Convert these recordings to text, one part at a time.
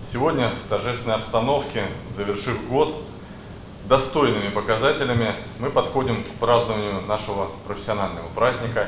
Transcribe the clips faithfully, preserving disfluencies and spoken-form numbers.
Сегодня в торжественной обстановке, завершив год достойными показателями, мы подходим к празднованию нашего профессионального праздника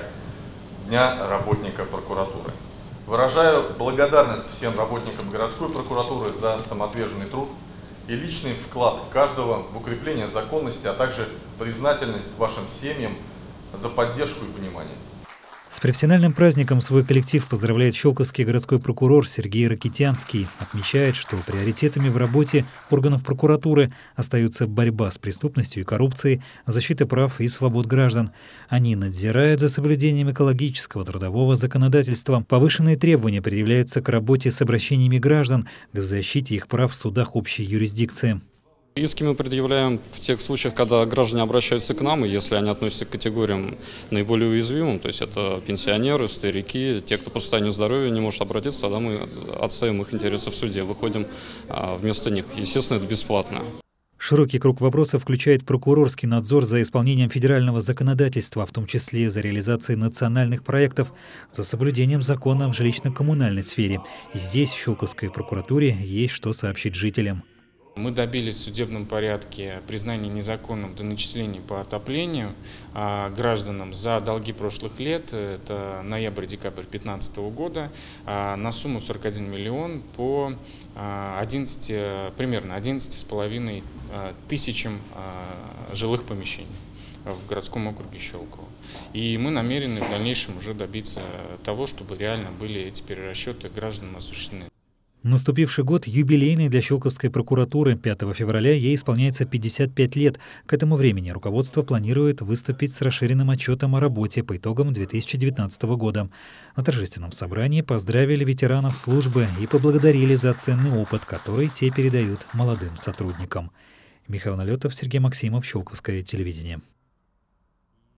Дня работника прокуратуры. Выражаю благодарность всем работникам городской прокуратуры за самоотверженный труд и личный вклад каждого в укрепление законности, а также признательность вашим семьям за поддержку и понимание. С профессиональным праздником свой коллектив поздравляет щелковский городской прокурор Сергей Ракитянский. Отмечает, что приоритетами в работе органов прокуратуры остаются борьба с преступностью и коррупцией, защита прав и свобод граждан. Они надзирают за соблюдением экологического трудового законодательства. Повышенные требования предъявляются к работе с обращениями граждан, к защите их прав в судах общей юрисдикции. Иски мы предъявляем в тех случаях, когда граждане обращаются к нам, и если они относятся к категориям наиболее уязвимым, то есть это пенсионеры, старики, те, кто по состоянию здоровья не может обратиться, тогда мы отстаиваем их интересы в суде, выходим вместо них. Естественно, это бесплатно. Широкий круг вопросов включает прокурорский надзор за исполнением федерального законодательства, в том числе за реализацией национальных проектов, за соблюдением закона в жилищно-коммунальной сфере. И здесь, в Щелковской прокуратуре, есть что сообщить жителям. Мы добились в судебном порядке признания незаконным доначислений по отоплению а, гражданам за долги прошлых лет, это ноябрь-декабрь две тысячи пятнадцатого года, а, на сумму сорок один миллион по а, одиннадцати, примерно одиннадцати с половиной а, тысячам а, жилых помещений в городском округе Щелково. И мы намерены в дальнейшем уже добиться того, чтобы реально были эти перерасчеты гражданам осуществлены. Наступивший год юбилейный для Щелковской прокуратуры. пятого февраля ей исполняется пятьдесят пять лет. К этому времени руководство планирует выступить с расширенным отчетом о работе по итогам две тысячи девятнадцатого года. На торжественном собрании поздравили ветеранов службы и поблагодарили за ценный опыт, который те передают молодым сотрудникам. Михаил Налетов, Сергей Максимов, Щелковское телевидение.